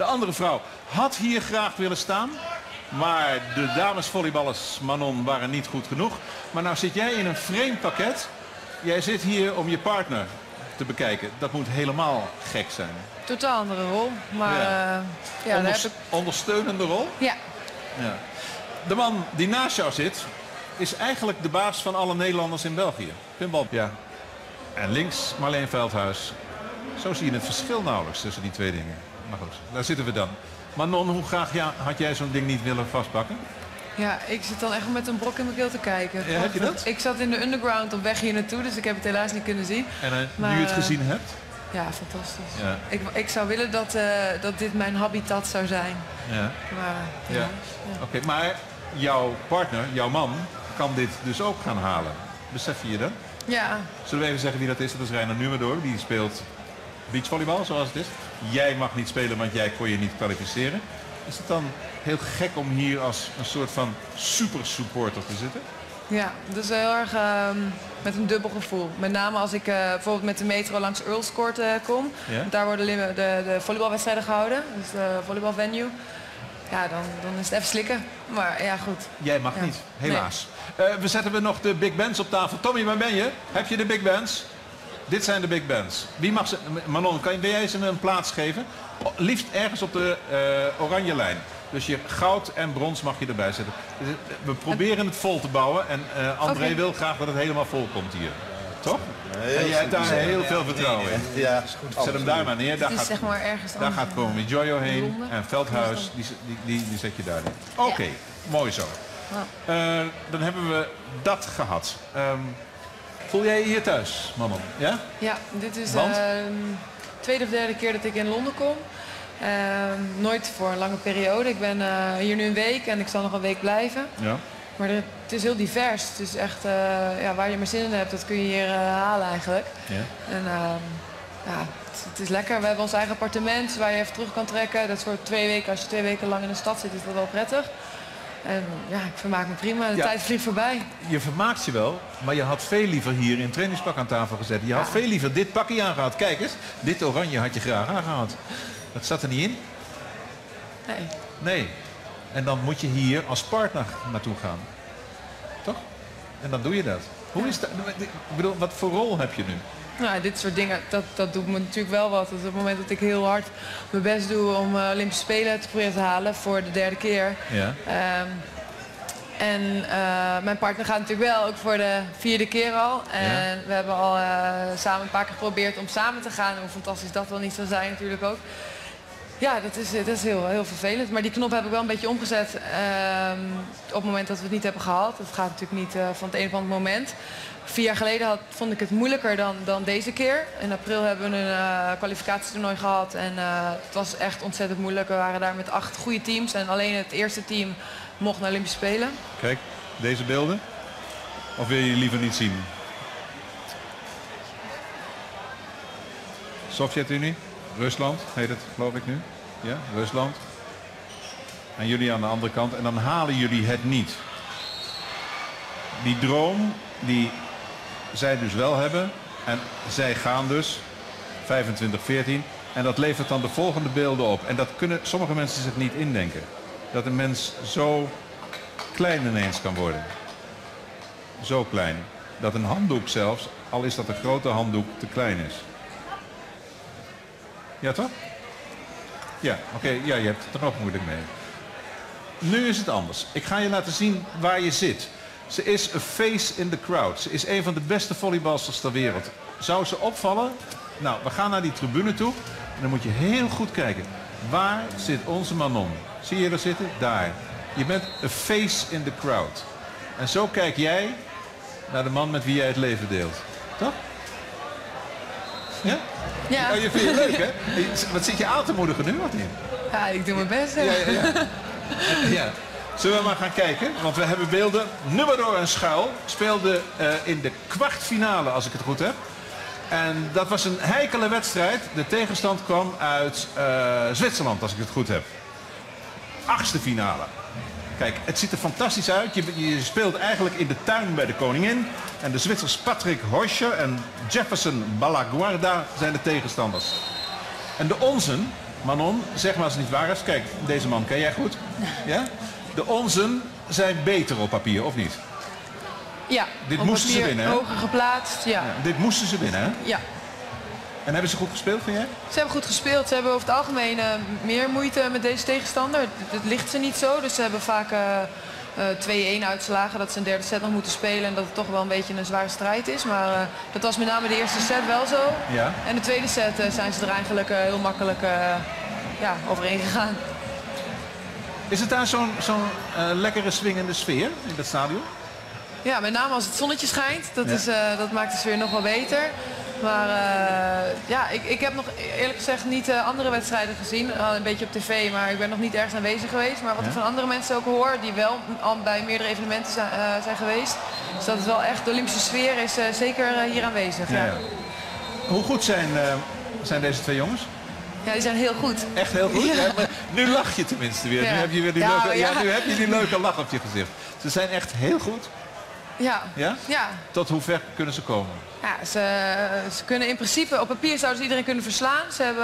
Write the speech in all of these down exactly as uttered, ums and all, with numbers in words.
De andere vrouw had hier graag willen staan. Maar de damesvolleyballers Manon waren niet goed genoeg. Maar nou zit jij in een vreemd pakket. Jij zit hier om je partner te bekijken. Dat moet helemaal gek zijn. Totaal andere rol. Maar Ja. ja, ja Onders- daar heb ik... Ondersteunende rol? Ja. Ja. De man die naast jou zit, is eigenlijk de baas van alle Nederlanders in België. Pinball. Ja. En links Marleen Veldhuis. Zo zie je het verschil nauwelijks tussen die twee dingen. Maar goed, daar zitten we dan. Manon, hoe graag ja, had jij zo'n ding niet willen vastpakken? Ja, ik zit dan echt met een brok in mijn keel te kijken. Ja, heb je dat? Ik zat in de underground op weg hier naartoe, dus ik heb het helaas niet kunnen zien. En uh, Maar, nu je het uh, gezien hebt? Ja, fantastisch. Ja. Ik, ik zou willen dat, uh, dat dit mijn habitat zou zijn. Ja. Maar, Ja. ja. Oké, okay, maar jouw partner, jouw man, kan dit dus ook gaan halen. Besef je dat? Ja. Zullen we even zeggen wie dat is? Dat is Reiner Numerdoor. Die speelt beachvolleybal, zoals het is. Jij mag niet spelen, want jij kon je niet kwalificeren. Is het dan heel gek om hier als een soort van super supporter te zitten? Ja, dus heel erg uh, met een dubbel gevoel. Met name als ik uh, bijvoorbeeld met de metro langs Earls Court uh, kom. Ja? Daar worden de, de, de volleybalwedstrijden gehouden. Dus de volleybalvenue. Ja, dan, dan is het even slikken. Maar ja, goed. Jij mag ja. niet, helaas. Nee. Uh, we zetten we nog de big bands op tafel. Tommy, waar ben je? Heb je de big bands? Dit zijn de big bands. Wie mag ze? Manon, kan je, wil jij ze een plaats geven? Liefst ergens op de uh, oranje lijn. Dus je goud en brons mag je erbij zetten. We proberen het vol te bouwen. En uh, André okay. wil graag dat het helemaal vol komt hier. Toch? Heel en jij hebt daar heel veel vertrouwen in. Ja, is goed. Zet hem daar maar neer. Daar gaat, zeg maar ergens daar gaat komen Jojo heen. Londen. En Veldhuis, die, die, die, die zet je daar neer. Oké, okay, ja. Mooi zo. Uh, dan hebben we dat gehad. Um, voel jij je hier thuis, Manon? Ja? Ja, dit is de uh, tweede of derde keer dat ik in Londen kom. Uh, nooit voor een lange periode. Ik ben uh, hier nu een week en ik zal nog een week blijven. Ja. Maar er, het is heel divers. Het is echt, uh, ja, waar je maar zin in hebt, dat kun je hier uh, halen eigenlijk. Ja. En uh, ja, het, het is lekker. We hebben ons eigen appartement waar je even terug kan trekken. Dat is voor twee weken. Als je twee weken lang in de stad zit, is dat wel prettig. En ja, ik vermaak me prima. De ja, tijd vliegt voorbij. Je vermaakt je wel, maar je had veel liever hier in trainingspak aan tafel gezet. Je had ja. veel liever dit pakje aangehad. Kijk eens, dit oranje had je graag aangehad. Dat zat er niet in? Nee. Nee. En dan moet je hier als partner naartoe gaan. Toch? En dan doe je dat. Hoe ja. is dat? Ik bedoel, wat voor rol heb je nu? Nou, dit soort dingen, dat, dat doet me natuurlijk wel wat. Dus op het moment dat ik heel hard mijn best doe om uh, Olympische Spelen te proberen te halen voor de derde keer. Ja. Um, en uh, mijn partner gaat natuurlijk wel ook voor de vierde keer al. En ja. we hebben al uh, samen een paar keer geprobeerd om samen te gaan. Hoe fantastisch dat wel niet zou zijn natuurlijk ook. Ja, dat is, dat is heel, heel vervelend. Maar die knop heb ik wel een beetje omgezet um, op het moment dat we het niet hebben gehaald. Dat gaat natuurlijk niet uh, van het een op het andere moment. Vier jaar geleden had, vond ik het moeilijker dan, dan deze keer. In april hebben we een uh, kwalificatietoernooi gehad. En uh, het was echt ontzettend moeilijk. We waren daar met acht goede teams. En alleen het eerste team mocht naar Olympische Spelen. Kijk, deze beelden. Of wil je die liever niet zien? Sovjet-Unie. Rusland heet het, geloof ik nu. Ja, Rusland. En jullie aan de andere kant. En dan halen jullie het niet. Die droom die zij dus wel hebben. En zij gaan dus vijfentwintig veertien. En dat levert dan de volgende beelden op. En dat kunnen sommige mensen zich niet indenken. Dat een mens zo klein ineens kan worden. Zo klein. Dat een handdoek zelfs, al is dat een grote handdoek, te klein is. Ja, toch? Ja, oké. Okay. Ja, je hebt het er ook moeilijk mee. Nu is het anders. Ik ga je laten zien waar je zit. Ze is a face in the crowd. Ze is een van de beste volleybalsters ter wereld. Zou ze opvallen? Nou, we gaan naar die tribune toe. En dan moet je heel goed kijken. Waar zit onze Manon? Zie je er zitten? Daar. Je bent a face in the crowd. En zo kijk jij naar de man met wie jij het leven deelt. Toch? Ja? Ja. Oh, je vindt het leuk, hè? Wat zit je aan te moedigen nu, Martin? Ja, ik doe mijn best. Hè? Ja, ja, ja. Ja. Zullen we maar gaan kijken? Want we hebben beelden. Numerdoor en Schuil speelden uh, in de kwartfinale, als ik het goed heb. En dat was een heikele wedstrijd. De tegenstand kwam uit uh, Zwitserland, als ik het goed heb. Achtste finale. Kijk, het ziet er fantastisch uit. Je, je speelt eigenlijk in de tuin bij de koningin. En de Zwitsers Patrick Horscher en Jefferson Balaguarda zijn de tegenstanders. En de onzen, Manon, zeg maar als het niet waar is. Kijk, deze man ken jij goed. Ja? De onzen zijn beter op papier, of niet? Ja, dit moesten ze winnen, hè? Hoger geplaatst, ja. ja. Dit moesten ze winnen, hè? Ja. En hebben ze goed gespeeld, vind jij? Ze hebben goed gespeeld. Ze hebben over het algemeen uh, meer moeite met deze tegenstander. Het, het ligt ze niet zo, dus ze hebben vaak uh, uh, twee-een uitslagen. Dat ze een derde set nog moeten spelen en dat het toch wel een beetje een zware strijd is. Maar uh, dat was met name de eerste set wel zo. Ja. En de tweede set uh, zijn ze er eigenlijk uh, heel makkelijk uh, ja, overheen gegaan. Is het daar zo'n zo'n uh, lekkere swingende sfeer in dat stadion? Ja, met name als het zonnetje schijnt. Dat, ja. is, uh, dat maakt de sfeer nog wel beter. Maar uh, ja, ik, ik heb nog eerlijk gezegd niet uh, andere wedstrijden gezien. Uh, een beetje op tv, maar ik ben nog niet ergens aanwezig geweest. Maar wat ja. ik van andere mensen ook hoor, die wel al bij meerdere evenementen zijn, uh, zijn geweest. Dus dat is wel echt, de Olympische sfeer is uh, zeker uh, hier aanwezig. Ja. Ja. Hoe goed zijn, uh, zijn deze twee jongens? Ja, die zijn heel goed. Echt heel goed? Ja. Ja, maar nu lach je tenminste weer. Ja. Nu, heb je weer die ja, leuke, ja. Ja, nu heb je die leuke lach op je gezicht. Ze zijn echt heel goed. Ja. Ja? Ja. Tot hoe ver kunnen ze komen? Ja, ze, ze kunnen in principe, op papier zouden ze iedereen kunnen verslaan. Ze hebben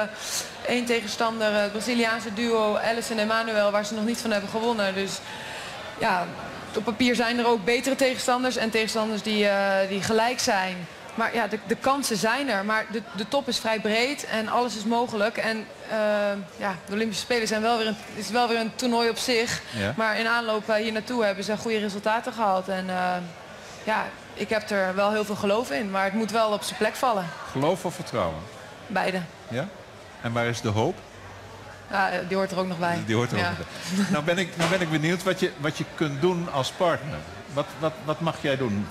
één tegenstander, het Braziliaanse duo Alice en Emmanuel, waar ze nog niet van hebben gewonnen. Dus ja, op papier zijn er ook betere tegenstanders en tegenstanders die, uh, die gelijk zijn. Maar ja, de, de kansen zijn er. Maar de, de top is vrij breed en alles is mogelijk. En uh, ja, de Olympische Spelen zijn wel weer een, is wel weer een toernooi op zich. Ja. Maar in aanloop uh, hier naartoe hebben ze goede resultaten gehaald. En uh, ja, ik heb er wel heel veel geloof in. Maar het moet wel op zijn plek vallen. Geloof of vertrouwen? Beide. Ja? En waar is de hoop? Ja, die hoort er ook nog bij. Die hoort er ja. ook nog bij. Nou ben ik, nou ben ik benieuwd wat je, wat je kunt doen als partner. Wat, wat, wat mag jij doen?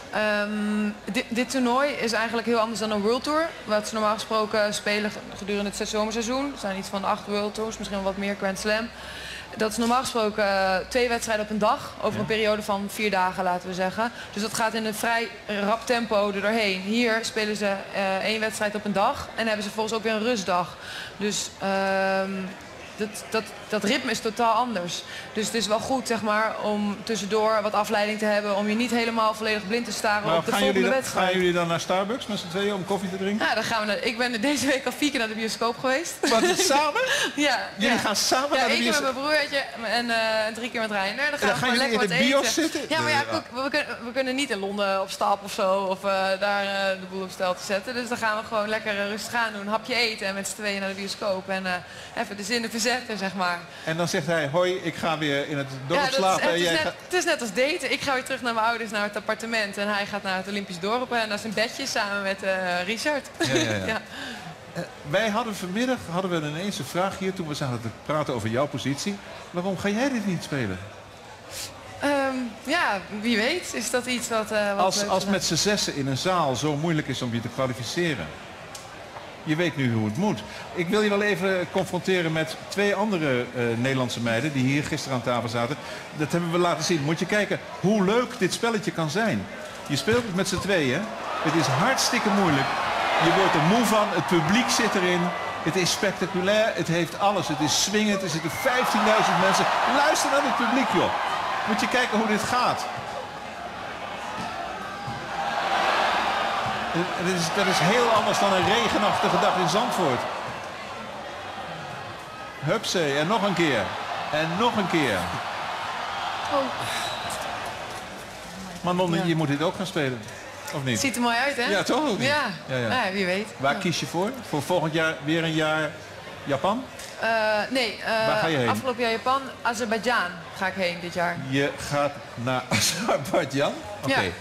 Um, dit, dit toernooi is eigenlijk heel anders dan een World Tour. Wat ze normaal gesproken spelen gedurende het zomerseizoen. Er zijn iets van acht World Tours, misschien wel wat meer Grand Slam. Dat is normaal gesproken uh, twee wedstrijden op een dag. Over ja. een periode van vier dagen, laten we zeggen. Dus dat gaat in een vrij rap tempo er doorheen. Hier spelen ze uh, één wedstrijd op een dag. En hebben ze volgens ook weer een rustdag. Dus um, dat, dat, dat ritme is totaal anders. Dus het is wel goed, zeg maar, om tussendoor wat afleiding te hebben. Om je niet helemaal volledig blind te staren maar op de volgende dan, wedstrijd. Gaan jullie dan naar Starbucks met z'n tweeën om koffie te drinken? Ja, dan gaan we naar, ik ben deze week al vier keer naar de bioscoop geweest. Wat, samen? Ja. Jullie ja. gaan samen ja, naar de bioscoop? Ja, één keer met mijn broertje en uh, drie keer met Reiner. Dan gaan, dan we gaan gewoon jullie lekker in de wat bios eten. zitten? Ja, maar ja, we, we, kunnen, we kunnen niet in Londen op stap of zo. Of uh, daar uh, de boel op stel te zetten. Dus dan gaan we gewoon lekker uh, rustig aan doen. Een hapje eten en met z'n tweeën naar de bioscoop. En uh, even de zinnen verzetten, zeg maar. En dan zegt hij, hoi, ik ga weer in het dorp ja, slapen. Het is, jij net, gaat... het is net als daten. Ik ga weer terug naar mijn ouders, naar het appartement. En hij gaat naar het Olympisch dorp en naar zijn bedje samen met uh, Richard. Ja, ja, ja. ja. Uh, wij hadden vanmiddag hadden we ineens een vraag hier toen we zaten te praten over jouw positie. Waarom ga jij dit niet spelen? Um, ja, wie weet is dat iets wat... Uh, wat als als met z'n zessen in een zaal zo moeilijk is om je te kwalificeren. Je weet nu hoe het moet. Ik wil je wel even confronteren met twee andere uh, Nederlandse meiden die hier gisteren aan tafel zaten. Dat hebben we laten zien. Moet je kijken hoe leuk dit spelletje kan zijn. Je speelt het met z'n tweeën. Het is hartstikke moeilijk. Je wordt er moe van. Het publiek zit erin. Het is spectaculair. Het heeft alles. Het is swingend. Er zitten vijftienduizend mensen. Luister naar het publiek, joh. Moet je kijken hoe dit gaat. Dat is, dat is heel anders dan een regenachtige dag in Zandvoort. Hupsee, en nog een keer. En nog een keer. Oh. Manon, ja. Je moet dit ook gaan spelen. Of niet? Ziet er mooi uit, hè? Ja, toch ook niet? Ja, ja, ja. ja wie weet. Waar ja. kies je voor? Voor volgend jaar weer een jaar Japan? Uh, nee, uh, waar ga je heen? Afgelopen jaar Japan, Azerbeidzjan ga ik heen dit jaar. Je gaat naar Azerbeidzjan? Oké. Okay. Ja.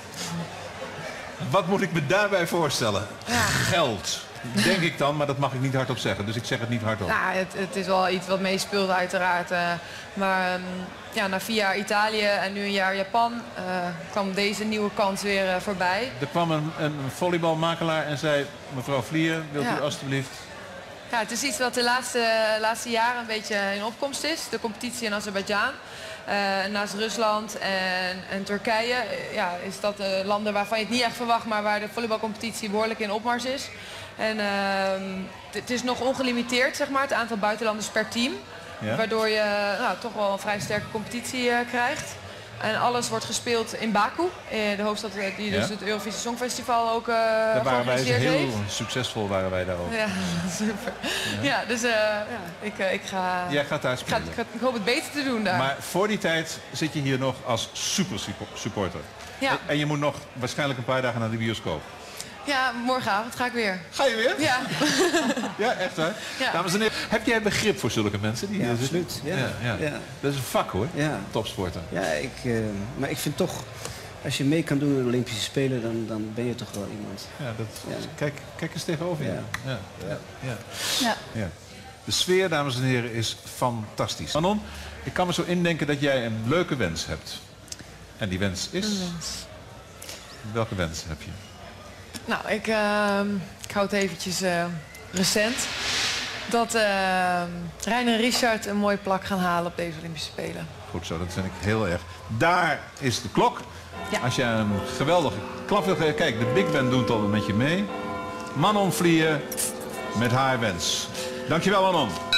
Wat moet ik me daarbij voorstellen? Ja. Geld. Denk ik dan, maar dat mag ik niet hardop zeggen. Dus ik zeg het niet hardop. Ja, het, het is wel iets wat meespeelt uiteraard. Uh, maar um, ja, na vier jaar Italië en nu een jaar Japan uh, kwam deze nieuwe kans weer uh, voorbij. Er kwam een, een volleybalmakelaar en zei, mevrouw Vlier, wilt ja. u alstublieft... Ja, het is iets wat de laatste, laatste jaren een beetje in opkomst is. De competitie in Azerbeidzjan. Uh, naast Rusland en, en Turkije ja, is dat uh, landen waarvan je het niet echt verwacht, maar waar de volleybalcompetitie behoorlijk in opmars is. En uh, het is nog ongelimiteerd, zeg maar, het aantal buitenlanders per team. Ja. Waardoor je nou, toch wel een vrij sterke competitie uh, krijgt. En alles wordt gespeeld in Baku, de hoofdstad die dus ja. het Eurovisie Songfestival ook uh, daar waren wij heel heeft. succesvol waren wij daar ook. Ja, super. Ja, ja dus uh, ja, ik, uh, ik ga... Jij gaat daar spelen. Ik, ga, ik, ga, ik hoop het beter te doen daar. Maar voor die tijd zit je hier nog als super supporter. Ja. En je moet nog waarschijnlijk een paar dagen naar de bioscoop. Ja, morgenavond ga ik weer. Ga je weer? Ja. Ja, echt hè? Ja. Dames en heren, heb jij begrip voor zulke mensen? Die ja, absoluut. Ja. Ja, ja. Ja. Dat is een vak hoor, ja. topsporter. Ja, ik, uh, maar ik vind toch, als je mee kan doen in de Olympische Spelen, dan, dan ben je toch wel iemand. Ja, dat, ja. Kijk, kijk eens tegenover je. Ja. Ja. Ja. Ja. Ja. Ja. De sfeer, dames en heren, is fantastisch. Manon, ik kan me zo indenken dat jij een leuke wens hebt. En die wens is? Een wens. Welke wens heb je? Nou, ik, uh, ik hou het eventjes uh, recent. Dat uh, Rein en Richard een mooie plak gaan halen op deze Olympische Spelen. Goed zo, dat vind ik heel erg. Daar is de klok. Ja. Als je een geweldige klap wil geven. Kijk, de Big Band doet al met je mee. Manon Vlier met haar wens. Dankjewel, Manon.